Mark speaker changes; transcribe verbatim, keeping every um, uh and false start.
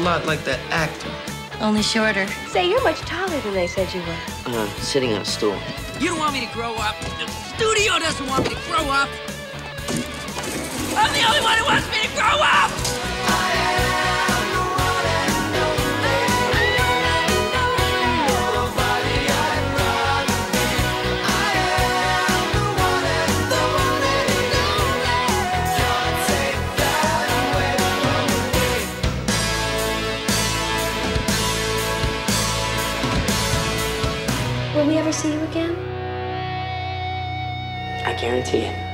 Speaker 1: lot like that actor.
Speaker 2: Only shorter.
Speaker 3: Say, you're much taller than they said you were.
Speaker 4: Uh, sitting on a stool.
Speaker 5: You don't want me to grow up. The studio doesn't want me to grow up. I'm the only one who wants me to grow up!
Speaker 3: Will we ever see you again?
Speaker 4: I guarantee it.